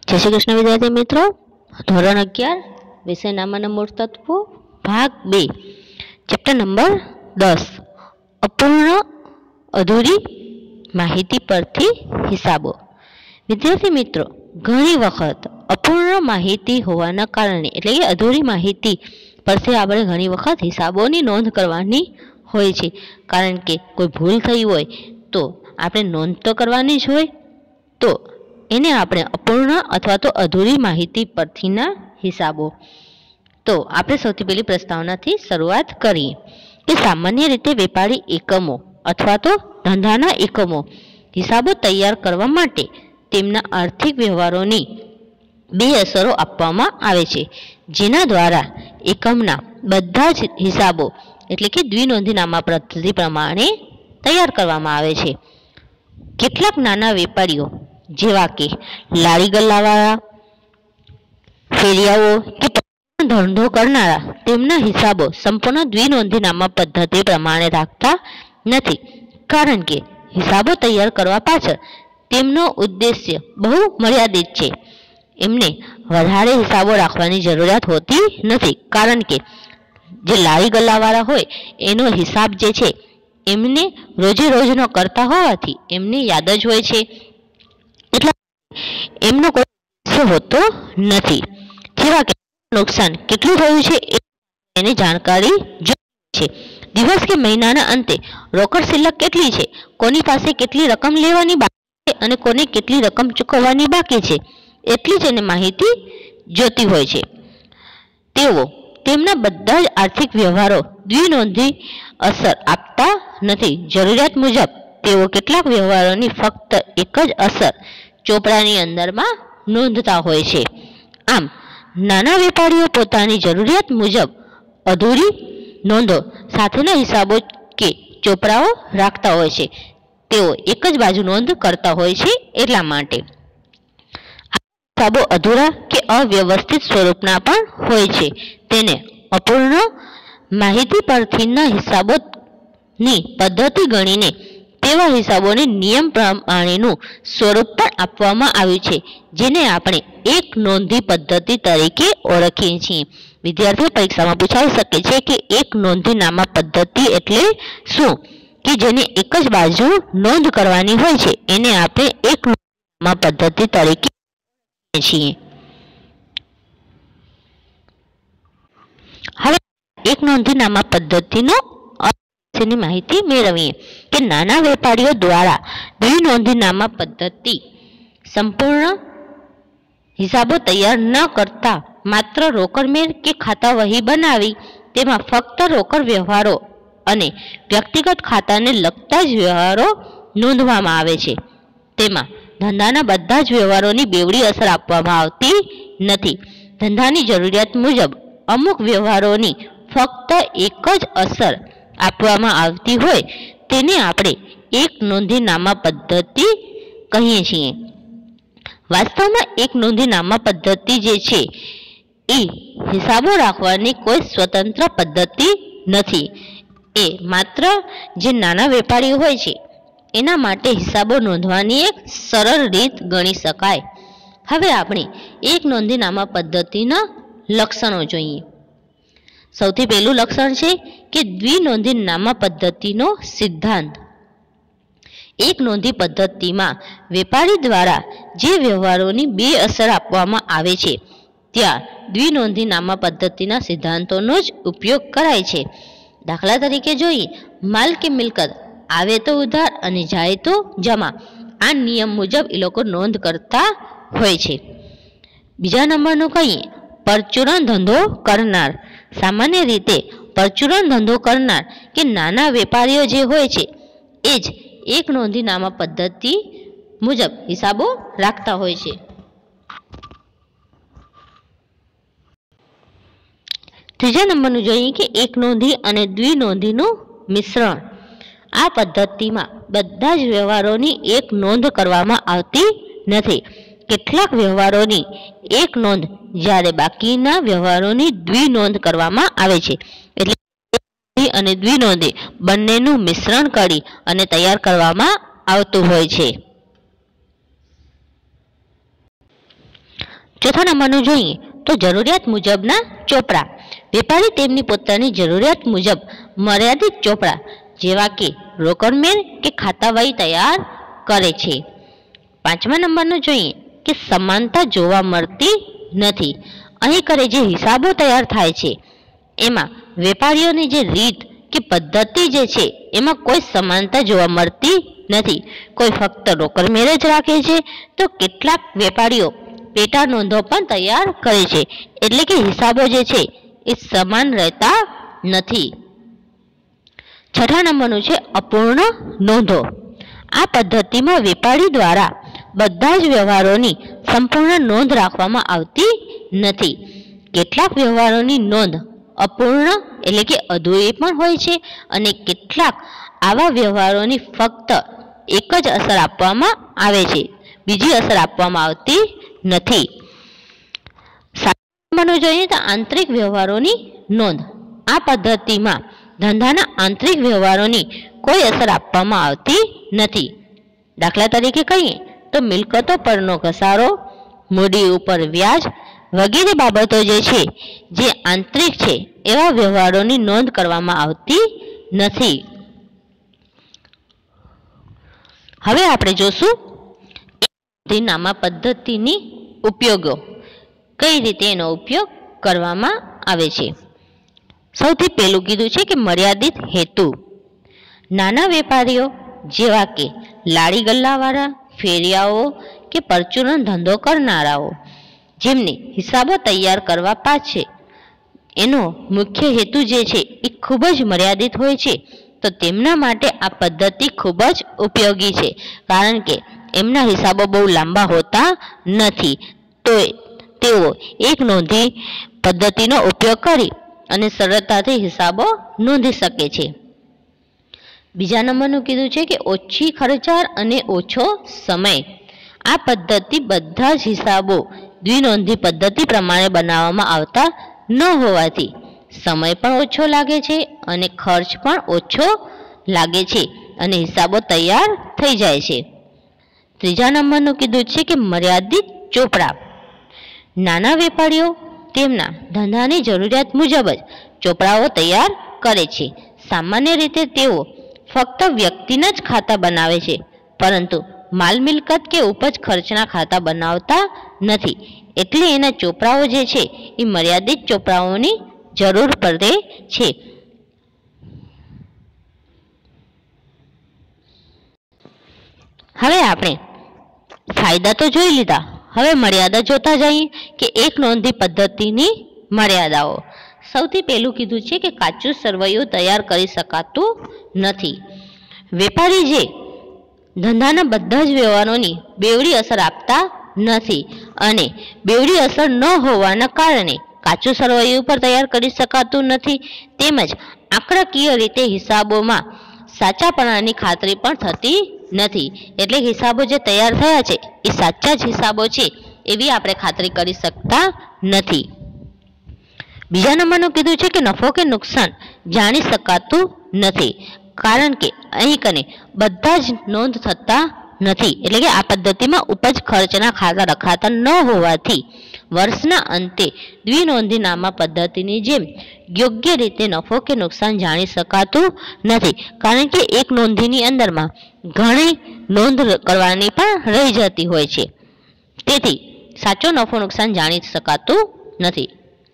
जय श्री कृष्ण विद्यार्थी मित्रों, धोरण 11 विषय नामाना मूળ તત્વો भाग 2 चैप्टर नंबर 10 अपूर्ण अधूरी माहिती परथी हिसाबो। विद्यार्थी मित्रों, घणी वखत अपूर्ण माहिती होवाना कारणे એટલે કે અધૂરી માહિતી પરથી આપણે ઘણી વખત હિસાબોની નોંધ કરવાની હોય છે, કારણ કે કોઈ ભૂલ થઈ હોય તો આપણે નોંધ તો કરવાની જ હોય, તો એને આપણે અપૂર્ણ અથવા તો અધૂરી માહિતી પરથીના હિસાબો। તો આપણે સૌથી પહેલી પ્રસ્તાવનાથી શરૂઆત કરીએ કે સામાન્ય રીતે વેપારી એકમો અથવા તો ધંધાના એકમો હિસાબો તૈયાર કરવા માટે તેમના આર્થિક વ્યવહારોની બે અસરો આપવામાં આવે છે, જેના દ્વારા એકમના બધા જ હિસાબો એટલે કે દ્વિનોંધીનામા પદ્ધતિ પ્રમાણે તૈયાર કરવામાં આવે છે। કેટલાક નાના વેપારીઓ જેવા કે લારી ગલ્લાવાળા, ફેરિયાઓ કે ધંધો કરનારા તેમના હિસાબો સંપૂર્ણ દ્વિનોંધીનામા પદ્ધતિ પ્રમાણે રાખતા નથી, કારણ કે હિસાબો તૈયાર કરવા પાછળ તેમનો ઉદ્દેશ્ય બહુ મર્યાદિત છે। એમને વધારે હિસાબો રાખવાની જરૂરિયાત હોતી નથી, કારણ કે જે લારી ગલ્લાવાળા હોય એનો હિસાબ જે છે એમને રોજે રોજનો કરતા હોવાથી એમને યાદ જ હોય છે, એટલે એમનો કોઈ ઉદ્દેશ્ય હોતો નથી। જેવા કે નુકસાન કેટલું થયું છે એની જાણકારી જોઈએ છે, દિવસ કે મહિનાના અંતે રોકડ શિલ્લક કેટલી છે, કોની પાસે કેટલી રકમ લેવાની બાકી છે અને કોને કેટલી રકમ ચૂકવવાની બાકી છે, એટલી જ એને માહિતી જોતી હોય છે। તેઓ તેમના બધા જ આર્થિક વ્યવહારો દ્વિનોંધી અસર આપતા નથી। જરૂરિયાત મુજબ તેઓ કેટલાક વ્યવહારોની ફક્ત એક જ અસર ચોપડાની અંદરમાં નોંધતા હોય છે। આમ નાના વેપારીઓ પોતાની જરૂરિયાત મુજબ અધૂરી નોંધો સાથેના હિસાબો કે ચોપડાઓ રાખતા હોય છે, તેઓ એક જ બાજુ નોંધ કરતા હોય છે, એટલા માટે હિસાબો અધૂરા કે અવ્યવસ્થિત સ્વરૂપના પણ હોય છે, તેને અપૂર્ણ માહિતી પરથીના હિસાબોની પદ્ધતિ ગણીને તેવા હિસાબોને નિયમ પ્રમાણેનું સ્વરૂપ પણ આપવામાં આવ્યું છે, જેને આપણે એક નોંધી પદ્ધતિ તરીકે ઓળખીએ છીએ। વિદ્યાર્થીઓ પરીક્ષામાં પૂછાઈ શકે છે કે એક નોંધીનામા પદ્ધતિ એટલે શું, કે જેને એક જ બાજુ નોંધ કરવાની હોય છે, એને આપણે એક નોંધીનામા પદ્ધતિ તરીકે ઓળખીએ છીએ। હવે એક નોંધીનામા પદ્ધતિનો ની માહિતી મેળવીએ કે નાના વેપારીઓ દ્વારા દ્વિનોંધીનામા પદ્ધતિ સંપૂર્ણ હિસાબો તૈયાર ન કરતા માત્ર રોકડ મેળ કે ખાતા વહી બનાવી તેમાં ફક્ત રોકડ વ્યવહારો અને વ્યક્તિગત ખાતાને લગતા જ વ્યવહારો નોંધવામાં આવે છે। તેમાં ધંધાના બધા જ વ્યવહારોની બેવડી અસર આપવામાં આવતી નથી। ધંધાની જરૂરિયાત મુજબ અમુક વ્યવહારોની ફક્ત એક જ અસર આપવામાં આવતી હોય તેને આપણે એક નોંધીનામા પદ્ધતિ કહીએ છીએ। વાસ્તવમાં એક નોંધીનામા પદ્ધતિ જે છે એ હિસાબો રાખવાની કોઈ સ્વતંત્ર પદ્ધતિ નથી, એ માત્ર જે નાના વેપારીઓ હોય છે એના માટે હિસાબો નોંધવાની એક સરળ રીત ગણી શકાય। હવે આપણે એક નોંધીનામા પદ્ધતિના લક્ષણો જોઈએ। સૌથી પહેલું લક્ષણ છે કે દ્વિનોંધીનામા પદ્ધતિનો સિદ્ધાંત। એક નોંધી પદ્ધતિમાં વેપારી દ્વારા જે વ્યવહારોની બે અસર આપવામાં આવે છે ત્યાં દ્વિનોંધીનામા પદ્ધતિના સિદ્ધાંતોનો જ ઉપયોગ કરાય છે। દાખલા તરીકે જોઈએ, માલ કે મિલકત આવે તો ઉધાર અને જાય તો જમા, આ નિયમ મુજબ એ લોકો નોંધ કરતા હોય છે। બીજા નંબરનું કહીએ, પરચુરણ ધંધો કરનાર। સામાન્ય રીતે પરચુરણ ધંધો કરનાર કે નાના વેપારીઓ જે હોય છે એ જ એક નોંધીનામા પદ્ધતિ મુજબ હિસાબો રાખતા હોય છે। ત્રીજા નંબરનું જોઈએ કે એક નોંધી અને દ્વિનોંધીનું મિશ્રણ। આ પદ્ધતિમાં બધા જ વ્યવહારોની એક નોંધ કરવામાં આવતી નથી। કેટલાક વ્યવહારોની એક નોંધ જ્યારે બાકીના વ્યવહારોની દ્વિનોંધ કરવામાં આવે છે, એટલે અને દ્વિનોંધી બંનેનું મિશ્રણ કરી અને તૈયાર કરવામાં આવતું હોય છે। ચોથા નંબરનું જોઈએ તો જરૂરિયાત મુજબના ચોપડા. વેપારી તેમની પોતાની જરૂરિયાત મુજબ મર્યાદિત ચોપડા જેવા કે રોકડમેળ કે ખાતાવહી તૈયાર કરે છે. પાંચમા નંબરનું જોઈએ કે સમાનતા જોવા મળતી નથી. અહીં કરે જે હિસાબો તૈયાર થાય છે એમાં વેપારીઓની જે રીત કે પદ્ધતિ જે છે એમાં કોઈ સમાનતા જોવા મળતી નથી. કોઈ ફક્ત રોકડ મેળ જ રાખે છે તો કેટલાક વેપારીઓ પેટા નોંધો પણ તૈયાર કરે છે, એટલે કે હિસાબો જે છે એ સમાન રહેતા નથી. છઠ્ઠા નંબરનું છે અપૂર્ણ નોંધો. આ પદ્ધતિમાં વેપારી દ્વારા બધા જ વ્યવહારોની સંપૂર્ણ નોંધ રાખવામાં આવતી નથી. કેટલાક વ્યવહારોની નોંધ અપૂર્ણ એટલે કે અધૂરી પણ હોય છે અને કેટલાક આવા વ્યવહારોની ફક્ત એક જ અસર આપવામાં આવે છે, બીજી અસર આપવામાં આવતી નથી. સાતમાનું જોઈએ તો આંતરિક વ્યવહારોની નોંધ. આ પદ્ધતિમાં ધંધાના આંતરિક વ્યવહારોની કોઈ અસર આપવામાં આવતી નથી. દાખલા તરીકે કહીએ તો મિલકતો પરનો ઘસારો, મૂડી ઉપર વ્યાજ વગેરે બાબતો જે છે જે આંતરિક છે એવા વ્યવહારોની નોંધ કરવામાં આવતી નથી. હવે આપણે જોશું નામા પદ્ધતિની ઉપયોગો, કઈ રીતે એનો ઉપયોગ કરવામાં આવે છે. સૌથી પહેલું કીધું છે કે મર્યાદિત હેતુ. નાના વેપારીઓ જેવા કે લારી ગલ્લાવાળા, ફેરિયાઓ કે પરચુરણ ધંધો કરનારાઓ જેમને હિસાબો તૈયાર કરવા પાછે એનો મુખ્ય હેતુ જે છે એ ખૂબ જ મર્યાદિત હોય છે, તો તેમના માટે આ પદ્ધતિ ખૂબ જ ઉપયોગી છે, કારણ કે એમના હિસાબો બહુ લાંબા હોતા નથી. તો તેઓ એક નોંધી પદ્ધતિનો ઉપયોગ કરી અને સરળતાથી હિસાબો નોંધી શકે છે. બીજા નંબરનું કીધું છે કે ઓછી ખર્ચાળ અને ઓછો સમય. આ પદ્ધતિ બધા જ હિસાબો દ્વિનોંધી પદ્ધતિ પ્રમાણે બનાવવામાં આવતા ન હોવાથી સમય પણ ઓછો લાગે છે અને ખર્ચ પણ ઓછો લાગે છે અને હિસાબો તૈયાર થઈ જાય છે. ત્રીજા નંબરનું કીધું છે કે મર્યાદિત ચોપડા. નાના વેપારીઓ તેમના ધંધાની જરૂરિયાત મુજબ જ ચોપડાઓ તૈયાર કરે છે. સામાન્ય રીતે તેઓ ફક્ત વ્યક્તિના જ ખાતા બનાવે છે, પરંતુ માલ મિલકત કે ઉપજ ખર્ચના ખાતા બનાવતા નથી. એટલે એના ચોપડાઓ જે છે એ મર્યાદિત ચોપડાઓની જરૂર પડે છે. હવે આપણે ફાયદા તો જોઈ લીધા, હવે મર્યાદા જોતા જઈએ કે એક નોંધી પદ્ધતિની મર્યાદાઓ. સૌથી પહેલું કીધું છે કે કાચું સરવૈયું તૈયાર કરી શકાતું નથી. વેપારી જે ધંધાના બધા જ વ્યવહારોની બેવડી અસર આપતા નથી અને બેવડી અસર ન હોવાના કારણે કાચું સરવૈયું પર તૈયાર કરી શકાતું નથી, તેમજ આંકડાકીય રીતે હિસાબોમાં સાચાપણાની ખાતરી પણ થતી નથી. એટલે હિસાબો જે તૈયાર થયા છે એ સાચા જ હિસાબો છે એવી આપણે ખાતરી કરી શકતા નથી. બીજા નંબરનું કીધું છે કે નફો કે નુકસાન જાણી શકાતું નથી, કારણ કે અહીં કને બધા જ નોંધ થતા નથી. એટલે કે આ પદ્ધતિમાં ઉપજ ખર્ચના ખાતા રખાતા ન હોવાથી વર્ષના અંતે દ્વિનોંધી નામા પદ્ધતિની જેમ યોગ્ય રીતે નફો કે નુકસાન જાણી શકાતું નથી, કારણ કે એક નોંધીની અંદરમાં ઘણી નોંધ કરવાની પણ રહી જતી હોય છે. તેથી સાચો નફો નુકસાન જાણી શકાતું નથી.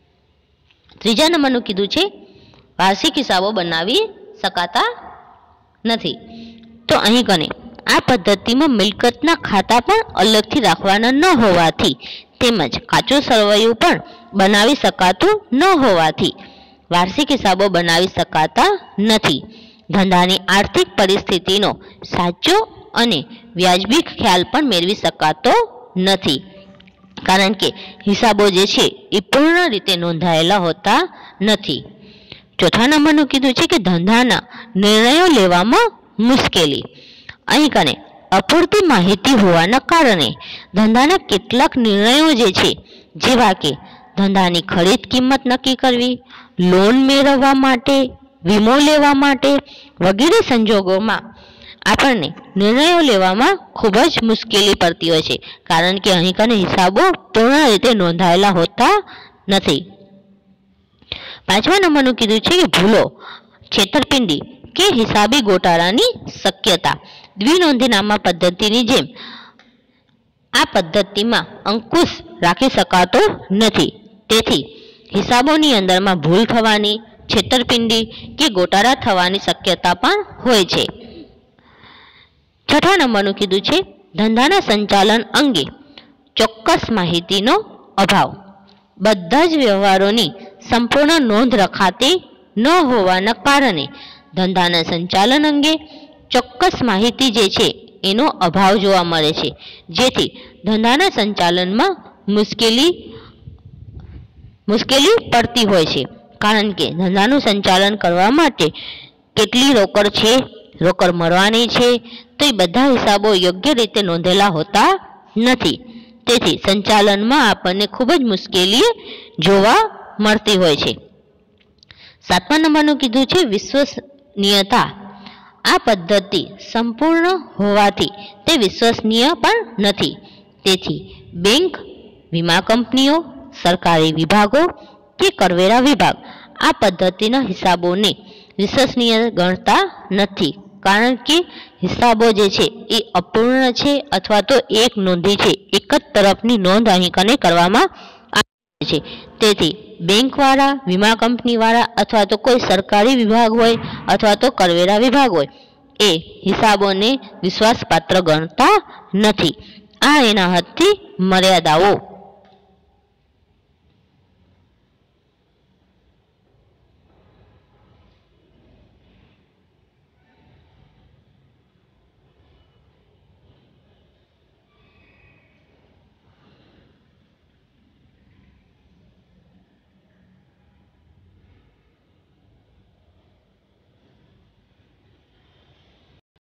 ત્રીજા નંબરનું કીધું છે વાર્ષિક હિસાબો બનાવી શકાતા નથી. તો અહીં કને આ પદ્ધતિમાં મિલકતના ખાતા પણ અલગથી રાખવાના ન હોવાથી તેમજ કાચું સરવૈયું પણ બનાવી શકાતું ન હોવાથી વાર્ષિક હિસાબો બનાવી શકાતા નથી. ધંધાની આર્થિક પરિસ્થિતિનો સાચો અને વ્યાજબી ખ્યાલ પણ મેળવી શકાતો નથી, કારણ કે હિસાબો જે છે એ પૂર્ણ રીતે નોંધાયેલા હોતા નથી. ચોથા નંબરનું કીધું છે કે ધંધાના નિર્ણયો લેવામાં મુશ્કેલી. અહીં કને અપૂરતી માહિતી હોવાના કારણે ધંધાના કેટલાક નિર્ણયો જે છે, જેવા કે ધંધાની ખરીદ કિંમત નક્કી કરવી, લોન મેળવવા માટે, વીમો લેવા માટે વગેરે સંજોગોમાં આપણને નિર્ણયો લેવામાં ખૂબ જ મુશ્કેલી પડતી હોય છે, કારણ કે અહીં કને હિસાબો પૂર્ણ રીતે નોંધાયેલા હોતા નથી. 5મા નંબરનું કીધું છે કે ભૂલો, છેતરપિંડી કે હિસાબી ગોટાળાની શક્યતા. દ્વિનોંધીનામા પદ્ધતિની જેમ આ પદ્ધતિમાં અંકુશ રાખી શકાતો નથી. તેથી હિસાબોની અંદરમાં ભૂલ થવાની, છેતરપિંડી કે ગોટાળા થવાની શક્યતા પણ હોય છે. 6થા નંબરનું કીધું છે ધંધાના સંચાલન અંગે ચોક્કસ માહિતીનો અભાવ. બધા જ વ્યવહારોની સંપૂર્ણ નોંધ રખાતી ન હોવાના કારણે ધંધાના સંચાલન અંગે ચોક્કસ માહિતી જે છે એનો અભાવ જોવા મળે છે, જેથી ધંધાના સંચાલનમાં મુશ્કેલી પડતી હોય છે. કારણ કે ધંધાનું સંચાલન કરવા માટે કેટલી રોકડ છે, રોકડ મળવાની છે, તો એ બધા હિસાબો યોગ્ય રીતે નોંધેલા હોતા નથી. તેથી સંચાલનમાં આપણને ખૂબ જ મુશ્કેલી જોવા મળતી હોય છે. 7મા નંબરનું કીધું છે વિશ્વસનીયતા. આ પદ્ધતિ સંપૂર્ણ હોવાથી તે વિશ્વસનીય પણ નથી. તેથી બેંક, વીમા કંપનીઓ, સરકારી વિભાગો કે કરવેરા વિભાગ આ પદ્ધતિના હિસાબોને વિશ્વસનીય ગણતા નથી, કારણ કે હિસાબો જે છે એ અપૂર્ણ છે અથવા તો એક નોંધી છે, એક જ તરફની નોંધ અહીં કને કરવામાં આવે છે. તેથી બેંકવાળા, વીમા કંપનીવાળા અથવા તો કોઈ સરકારી વિભાગ હોય અથવા તો કરવેરા વિભાગ હોય એ હિસાબોને વિશ્વાસપાત્ર ગણતા નથી. આ એના હદથી મર્યાદાઓ